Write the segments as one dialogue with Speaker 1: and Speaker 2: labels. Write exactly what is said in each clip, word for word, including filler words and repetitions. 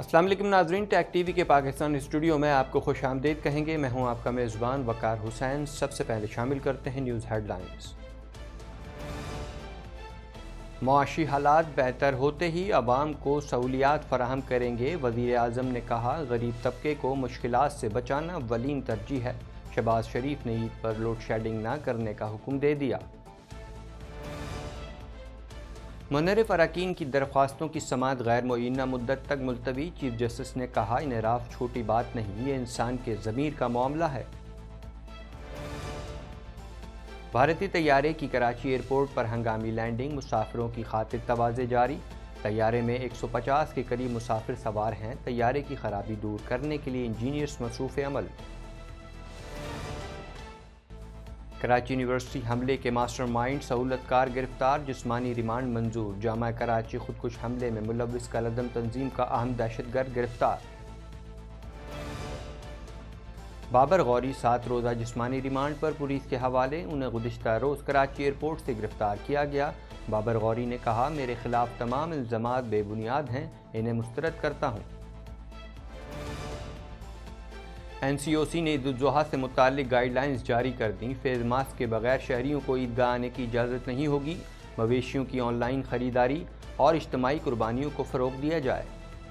Speaker 1: अस्सलाम वालेकुम नाज़रीन, टेक टीवी के पाकिस्तान स्टूडियो में आपको खुश आमदीद कहेंगे। मैं हूं आपका मेज़बान वकार हुसैन। सबसे पहले शामिल करते हैं न्यूज़ हेडलाइंस। मुआशी हालात बेहतर होते ही अवाम को सहूलियात फराहम करेंगे। वज़ीर आज़म ने कहा, गरीब तबके को मुश्किलात से बचाना वलीन तरजीह है। शहबाज शरीफ ने ईद पर लोड शेडिंग न करने का हुक्म दे दिया। मुनहरिफ अरकान की दरख्वास्तों की समाअत गैर मुअय्यना मुद्दत तक मुलतवी। चीफ जस्टिस ने कहा, इनहराफ छोटी बात नहीं, ये इंसान के ज़मीर का मामला है। भारतीय तैयारे की कराची एयरपोर्ट पर हंगामी लैंडिंग, मुसाफिरों की खातिर तवाज़े जारी। तैयारे में एक सौ पचास के करीब मुसाफिर सवार हैं। तैयारे की खराबी दूर करने के लिए इंजीनियर्स मसरूफ़ अमल। कराची यूनिवर्सिटी हमले के मास्टरमाइंड सहूलतकार गिरफ्तार, जिस्मानी रिमांड मंजूर। जामा कराची खुदकुश हमले में मुलव्विस कलअदम तंजीम का अहम दहशतगर्द गिरफ्तार। बाबर गौरी सात रोज़ा जिस्मानी रिमांड पर पुलिस के हवाले। उन्हें गुज़िश्ता रोज़ कराची एयरपोर्ट से गिरफ्तार किया गया। बाबर गौरी ने कहा, मेरे खिलाफ तमाम इल्ज़ामात बेबुनियाद हैं, इन्हें मुस्तरद करता हूँ। एन सी ओ सी ने ईद उल जुहा से मुताल्लिक गाइडलाइंस जारी कर दी। फेस मास्क के बगैर शहरियों को ईदगाह आने की इजाज़त नहीं होगी। मवेशियों की ऑनलाइन खरीदारी और इज्तिमाई कुर्बानियों को फ़रोग़ दिया जाए।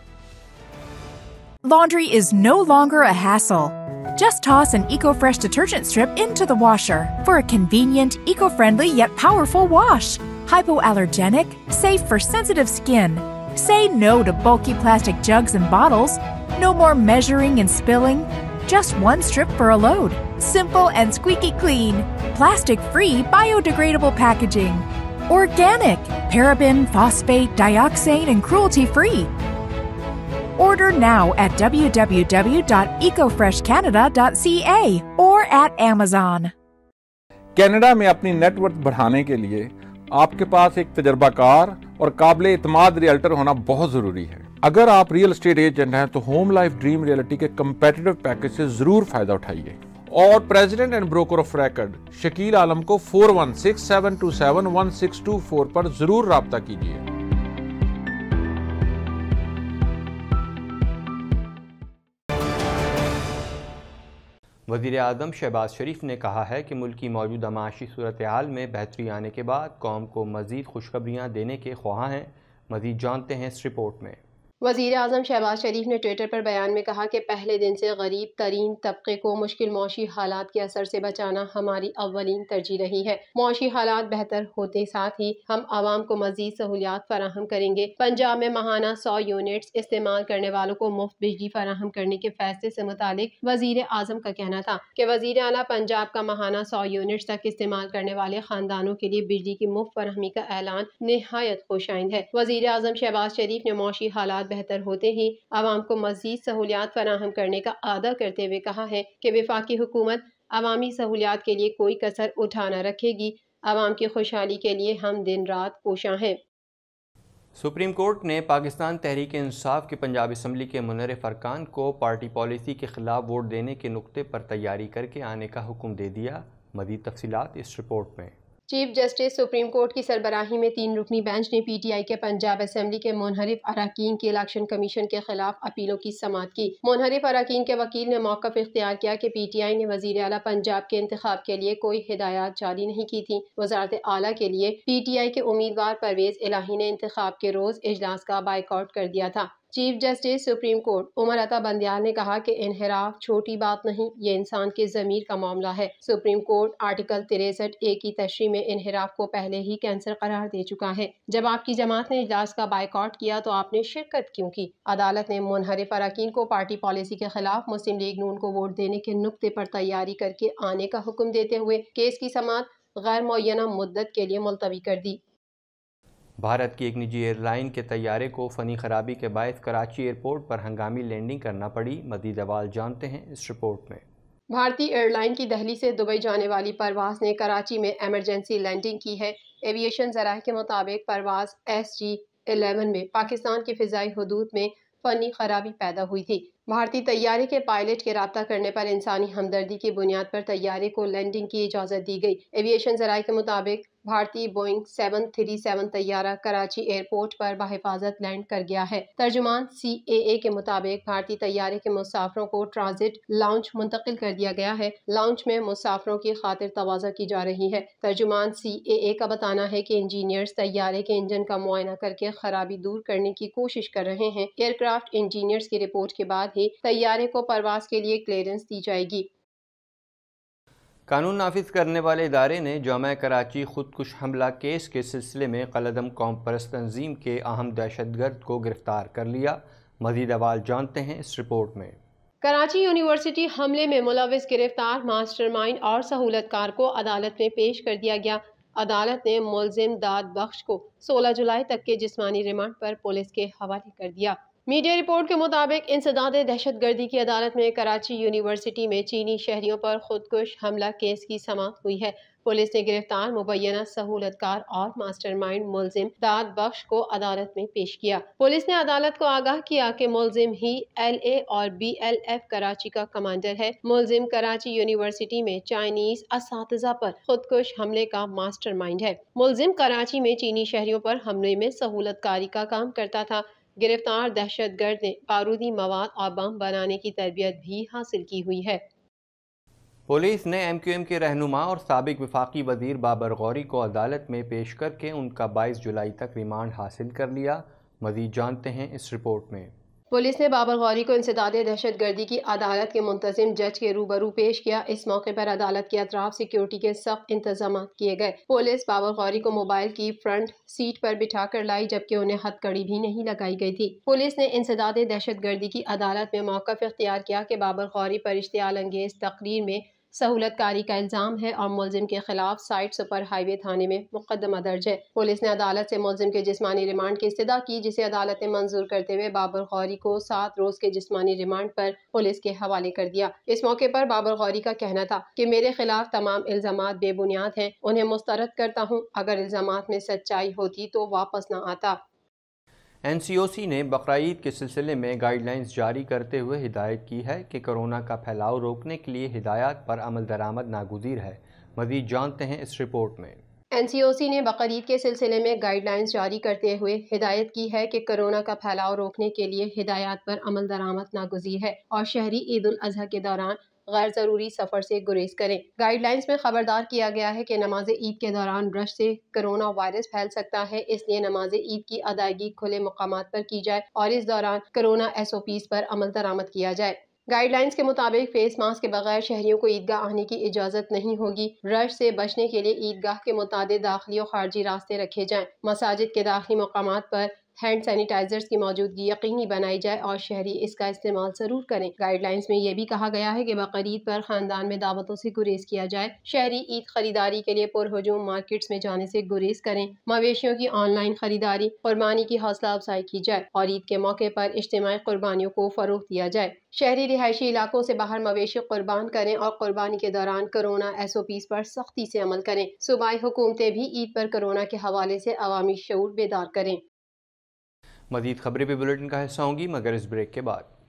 Speaker 2: Laundry is no longer a hassle. Just toss an EcoFresh detergent strip into the washer for a convenient, eco-friendly yet powerful wash. Hypoallergenic, safe for sensitive skin. Say no to bulky plastic jugs and bottles. No more measuring and spilling. Just one strip for a load. Simple and squeaky clean. Plastic-free, biodegradable packaging. Organic, paraben, phosphate, dioxane, and cruelty-free. Order now at w w w dot eco fresh canada dot c a or at Amazon.
Speaker 3: Canada में अपनी net worth बढ़ाने के लिए आपके पास एक तजर्बाकार और काबिल इत्माद realtor होना बहुत जरूरी है। अगर आप रियल एस्टेट एजेंट हैं तो होम लाइफ ड्रीम रियल्टी के कंपेटिटिव पैकेज से जरूर फायदा उठाइए। और president and broker of record Shakeel Alam को four one six seven two seven one six two four पर जरूर राब्ता कीजिए।
Speaker 1: वज़ीर आज़म शहबाज शरीफ ने कहा है कि मुल्क की मौजूदा माशी सूरत हाल में बेहतरी आने के बाद कौम को मज़ीद खुशखबरियाँ देने के ख्वाह हैं। मज़ीद जानते हैं इस रिपोर्ट में।
Speaker 4: वज़ीर आज़म शहबाज शरीफ ने ट्विटर पर बयान में कहा कि पहले दिन से गरीब तरीन तबके को मुश्किल मौशी हालात के असर से बचाना हमारी अव्वलीन तरजीह रही है। मौशी हालात बेहतर होते साथ ही हम आवाम को मज़ीद सहूलियात फराहम करेंगे। पंजाब में माहाना सौ यूनिट्स इस्तेमाल करने वालों को मुफ्त बिजली फराहम करने के फैसले से मुतालिक वज़ीर आज़म का कहना था कि वज़ीर आला पंजाब का माहाना सौ यूनिट्स तक इस्तेमाल करने वाले खानदानों के लिए बिजली की मुफ्त फराहमी का ऐलान निहायत खुशाइंद है। वज़ीर आज़म शहबाज शरीफ ने मौशी हालात बेहतर होते ही आवाम को मज़ीद सहूलियात फराहम करने का आदा करते हुए कहा है कि वफाकी हुकूमत अवामी सहूलियात के लिए कोई कसर उठा न रखेगी। आवाम की खुशहाली के लिए हम दिन रात कोशां हैं।
Speaker 1: सुप्रीम कोर्ट ने पाकिस्तान तहरीक इंसाफ की पंजाब असम्बली के मुनहरिफ अरकान को पार्टी पॉलिसी के खिलाफ वोट देने के नुक्ते पर तैयारी करके आने का हुक्म दे दिया। मज़ीद तफसीलात इस रिपोर्ट में।
Speaker 4: चीफ जस्टिस सुप्रीम कोर्ट की सरबराही में तीन रुकनी बेंच ने पी टी आई के पंजाब असम्बली के मुनहरिफ अरकान की इलेक्शन कमीशन के खिलाफ अपीलों की समाअत की। मुनहरिफ अरकान के वकील ने मौक़िफ़ इख्तियार किया कि पी टी आई ने वज़ीर आला पंजाब के इंतखाब के लिए कोई हिदायत जारी नहीं की थी। वज़ारत आला के लिए पी टी आई के उम्मीदवार परवेज़ इलाही ने इंतखाब के रोज़ इजलास का बाइकआउट कर दिया था। Chief justice supreme court Umar Ata Bandial ने कहा कि इनहिराफ छोटी बात नहीं, ये इंसान के ज़मीर का मामला है। सुप्रीम कोर्ट आर्टिकल तिरसठ ए की तशरीह में इनहिराफ को पहले ही कैंसर करार दे चुका है। जब आपकी जमात ने इजलास का बाइकआउट किया तो आपने शिरकत क्यों की? अदालत ने मुनहरिफ अरकान को पार्टी पॉलिसी के खिलाफ मुस्लिम लीग नून को वोट देने के नुक्ते पर तैयारी करके आने का हुक्म देते हुए केस की समाअत गैर मुअय्यना मुद्दत के लिए मुलतवी कर दी।
Speaker 1: भारत की एक निजी एयरलाइन के तैयारे को फ़नी खराबी के बायस कराची एयरपोर्ट पर हंगामी लैंडिंग करना पड़ी। मज़ीद अहवाल जानते हैं इस रिपोर्ट में।
Speaker 4: भारतीय एयरलाइन की दिल्ली से दुबई जाने वाली परवाज़ ने कराची में एमरजेंसी लैंडिंग की है। एविएशन ज़राए के मुताबिक परवाज़ एस जी इलेवन में पाकिस्तान की फ़िज़ाई हदूद में फ़नी खराबी पैदा हुई थी। भारतीय तैयारे के पायलट के राब्ता करने पर इंसानी हमदर्दी की बुनियाद पर तैयारे को लैंडिंग की इजाज़त दी गई। एविएशन ज़राए के मुताबिक भारतीय बोइंग सेवन थ्री सेवन तैयारा कराची एयरपोर्ट पर बहिफाजत लैंड कर गया है। तर्जुमान सी ए ए के मुताबिक भारतीय तैयारे के मुसाफरों को ट्रांजिट लाउंज मुंतकिल कर दिया गया है। लाउंज में मुसाफरों की खातिर तवाज़ा की जा रही है। तर्जुमान सी ए ए का बताना है कि इंजीनियर्स तैयारे के इंजन का मुआयना करके खराबी दूर करने की कोशिश कर रहे हैं। एयरक्राफ्ट इंजीनियर्स की रिपोर्ट के बाद ही तैयारे को परवाज के लिए क्लियरेंस दी जाएगी।
Speaker 1: कानून नाफिज करने वाले इदारे ने जामा कराची खुदकुश हमला केस के सिलसिले में कलदम कौम परस्त तंजीम के अहम दहशतगर्द को गिरफ्तार कर लिया। मज़ीद अहवाल जानते हैं इस रिपोर्ट में।
Speaker 4: कराची यूनिवर्सिटी हमले में मुलविस गिरफ्तार मास्टरमाइंड और सहूलतकार को अदालत में पेश कर दिया गया। अदालत ने मुलजिम दाद बख्श को सोलह जुलाई तक के जिस्मानी रिमांड पर पुलिस के हवाले कर दिया। मीडिया रिपोर्ट के मुताबिक इंसदाद दहशतगर्दी की अदालत में कराची यूनिवर्सिटी में चीनी शहरियों पर खुदकुश हमला केस की समाअत हुई है। पुलिस ने गिरफ्तार मुबैना सहूलतकार और मास्टरमाइंड मुलजिम दाद बख्श को अदालत में पेश किया। पुलिस ने अदालत को आगाह किया कि मुलजिम ही एल ए और बी एल एफ कराची का कमांडर है। मुलजिम कराची यूनिवर्सिटी में चाइनीज असातिज़ा पर खुदकुश हमले का मास्टरमाइंड है। मुलजिम कराची में चीनी शहरियों पर हमले में सहूलतकारी का काम करता था। गिरफ्तार दहशतगर्द ने बारूदी मवाद और बम बनाने की तरबियत भी हासिल की हुई है।
Speaker 1: पुलिस ने एम क्यू एम के रहनुमा और साबिक वफाकी वजीर बाबर गौरी को अदालत में पेश करके उनका बाईस जुलाई तक रिमांड हासिल कर लिया। मज़ीद जानते हैं इस रिपोर्ट में।
Speaker 4: पुलिस ने बाबर गौरी को इंसदाद दहशतगर्दी की अदालत के मुंतजिम जज के रूबरू पेश किया। इस मौके पर अदालत के अतराफ सिक्योरिटी के सख्त इंतजाम किए गए। पुलिस बाबर गौरी को मोबाइल की फ्रंट सीट पर बिठा कर लाई, जबकि उन्हें हथकड़ी भी नहीं लगाई गई थी। पुलिस ने इंसदाद दहशतगर्दी की अदालत में मौक़िफ़ इख्तियार किया कि बाबर गौरी पर इश्तियाल अंगेज तकरीर में सहूलतकारी का इल्ज़ाम है और मुलजिम के खिलाफ साइट सुपर हाईवे थाने में मुकदमा दर्ज है। पुलिस ने अदालत से मुलजिम के जिस्मानी रिमांड की इस्तदा की, जिसे अदालत ने मंजूर करते हुए बाबर गौरी को सात रोज के जिस्मानी रिमांड पर पुलिस के हवाले कर दिया। इस मौके पर बाबर गौरी का कहना था कि मेरे खिलाफ तमाम इल्जामात बेबुनियाद हैं, उन्हें मुस्तरद करता हूँ। अगर इल्जामात में सच्चाई होती तो वापस न आता।
Speaker 1: एन सी ओ सी ने बकरीद के सिलसिले में गाइडलाइंस जारी करते हुए हिदायत की है कि कोरोना का फैलाव रोकने के लिए हिदायत पर अमल दरामद नागुज़ीर है। मज़ीद जानते हैं इस रिपोर्ट में।
Speaker 4: एन सी ओ सी ने बकरीद के सिलसिले में गाइडलाइंस जारी करते हुए हिदायत की है कि कोरोना का फैलाव रोकने के लिए हिदायत पर अमल दरामद नागुज़ीर है और शहरी ईद उल अज़हा के दौरान गैर ज़रूरी सफ़र से गुरेज करें। गाइडलाइंस में खबरदार किया गया है कि नमाज ईद के दौरान रश से कोरोना वायरस फैल सकता है, इसलिए नमाज ईद की अदायगी खुले मकामात पर की जाए और इस दौरान कोरोना एस ओ पीज़ पर अमल दरामद किया जाए। गाइडलाइंस के मुताबिक फेस मास्क के बगैर शहरियों को ईदगाह आने की इजाज़त नहीं होगी। रश से बचने के लिए ईदगाह के मुताबिक दाखिली और खारजी रास्ते रखे जाएं। मसाजिद के दाखिली मकामात पर हैंड सैनिटाइजर्स की मौजूदगी यकीनी बनाई जाए और शहरी इसका इस्तेमाल जरूर करें। गाइडलाइंस में यह भी कहा गया है कि बकरीद पर खानदान में दावतों से गुरेज किया जाए। शहरी ईद खरीदारी के लिए पुरहजूम मार्केट्स में जाने से गुरेज करें। मवेशियों की ऑनलाइन खरीदारी, कुर्बानी की हौसला अफजाई की जाए और ईद के मौके पर इज्तिमाई कुर्बानियों को फरोग दिया जाए। शहरी रिहायशी इलाकों से बाहर मवेशी कुर्बान करें और कुर्बानी के दौरान कोरोना एस ओ पीज़ पर सख्ती से अमल करें। सूबाई हुकूमतें भी ईद पर कोरोना के हवाले से अवामी शऊर बेदार करें।
Speaker 1: मज़ीद खबरें भी बुलेटिन का हिस्सा होंगी, मगर इस ब्रेक के बाद।